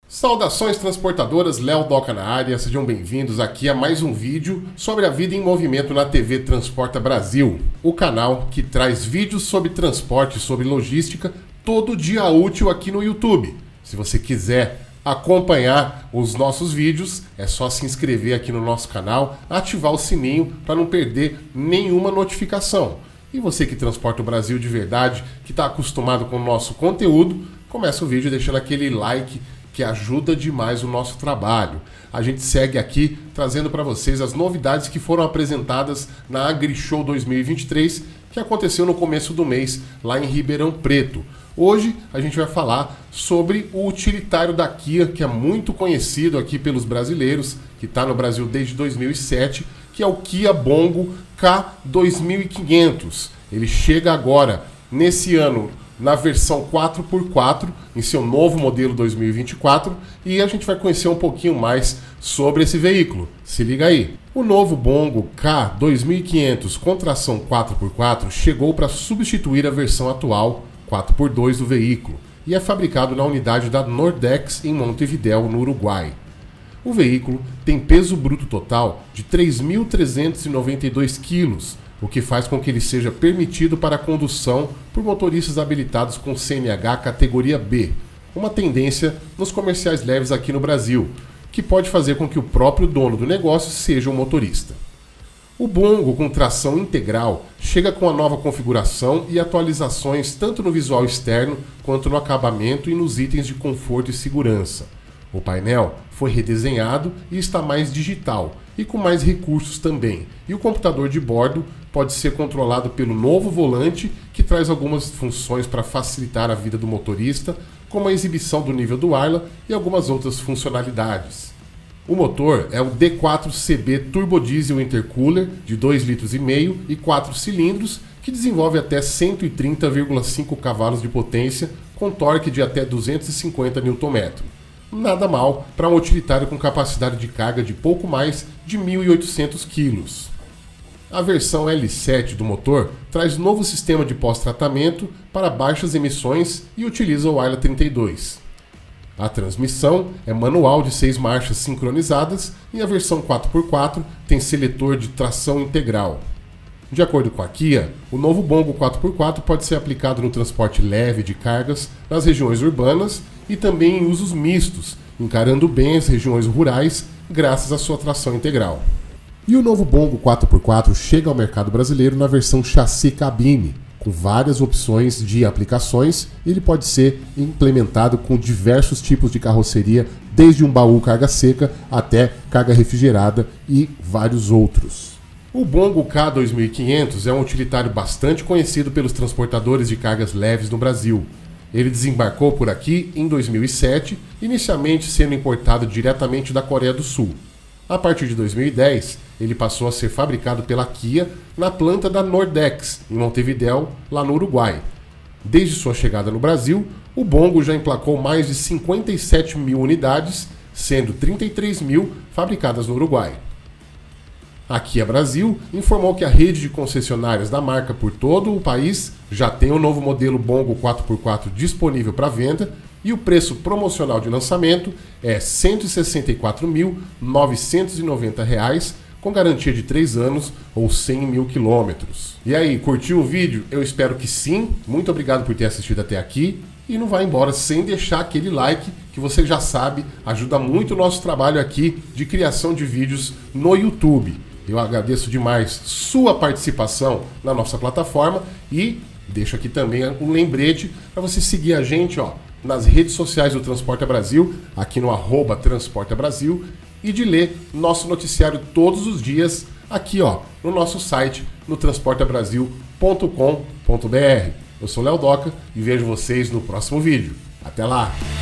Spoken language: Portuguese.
Saudações transportadoras, Léo Doca na área, sejam bem-vindos aqui a mais um vídeo sobre a vida em movimento na TV Transporta Brasil, o canal que traz vídeos sobre transporte e sobre logística todo dia útil aqui no YouTube. Se você quiser acompanhar os nossos vídeos, é só se inscrever aqui no nosso canal, ativar o sininho para não perder nenhuma notificação. E você que transporta o Brasil de verdade, que está acostumado com o nosso conteúdo, começa o vídeo deixando aquele like que ajuda demais o nosso trabalho. A gente segue aqui trazendo para vocês as novidades que foram apresentadas na AgriShow 2023, que aconteceu no começo do mês lá em Ribeirão Preto. Hoje a gente vai falar sobre o utilitário da Kia, que é muito conhecido aqui pelos brasileiros, que está no Brasil desde 2007, que é o Kia Bongo K2500. Ele chega agora, nesse ano, na versão 4x4, em seu novo modelo 2024, e a gente vai conhecer um pouquinho mais sobre esse veículo. Se liga aí. O novo Bongo K2500 com tração 4x4 chegou para substituir a versão atual 4x2 do veículo e é fabricado na unidade da Nordex em Montevidéu, no Uruguai. O veículo tem peso bruto total de 3.392 kg, o que faz com que ele seja permitido para a condução por motoristas habilitados com CNH categoria B, uma tendência nos comerciais leves aqui no Brasil, que pode fazer com que o próprio dono do negócio seja um motorista. O Bongo com tração integral chega com a nova configuração e atualizações tanto no visual externo quanto no acabamento e nos itens de conforto e segurança. O painel foi redesenhado e está mais digital e com mais recursos também, e o computador de bordo pode ser controlado pelo novo volante, que traz algumas funções para facilitar a vida do motorista, como a exibição do nível do ar e algumas outras funcionalidades. O motor é o D4CB Turbo Diesel Intercooler de 2,5 litros e 4 cilindros, que desenvolve até 130,5 cavalos de potência, com torque de até 250 Nm. Nada mal para um utilitário com capacidade de carga de pouco mais de 1.800 kg. A versão L7 do motor traz novo sistema de pós-tratamento para baixas emissões e utiliza o Ayla 32. A transmissão é manual de 6 marchas sincronizadas e a versão 4x4 tem seletor de tração integral. De acordo com a Kia, o novo Bongo 4x4 pode ser aplicado no transporte leve de cargas nas regiões urbanas e também em usos mistos, encarando bem as regiões rurais graças à sua tração integral. E o novo Bongo 4x4 chega ao mercado brasileiro na versão chassi cabine, com várias opções de aplicações, e ele pode ser implementado com diversos tipos de carroceria, desde um baú carga seca até carga refrigerada e vários outros. O Bongo K2500 é um utilitário bastante conhecido pelos transportadores de cargas leves no Brasil. Ele desembarcou por aqui em 2007, inicialmente sendo importado diretamente da Coreia do Sul. A partir de 2010, ele passou a ser fabricado pela Kia na planta da Nordex, em Montevidéu, lá no Uruguai. Desde sua chegada no Brasil, o Bongo já emplacou mais de 57 mil unidades, sendo 33 mil fabricadas no Uruguai. A Kia Brasil informou que a rede de concessionárias da marca por todo o país já tem o novo modelo Bongo 4x4 disponível para venda e o preço promocional de lançamento é R$ 164.990, com garantia de 3 anos ou 100 mil quilômetros. E aí, curtiu o vídeo? Eu espero que sim. Muito obrigado por ter assistido até aqui. E não vai embora sem deixar aquele like, que você já sabe, ajuda muito o nosso trabalho aqui de criação de vídeos no YouTube. Eu agradeço demais sua participação na nossa plataforma e deixo aqui também um lembrete para você seguir a gente nas redes sociais do Transporta Brasil, aqui no @Transporta Brasil, e de ler nosso noticiário todos os dias aqui no nosso site, no transportabrasil.com.br. Eu sou Léo Doca e vejo vocês no próximo vídeo. Até lá!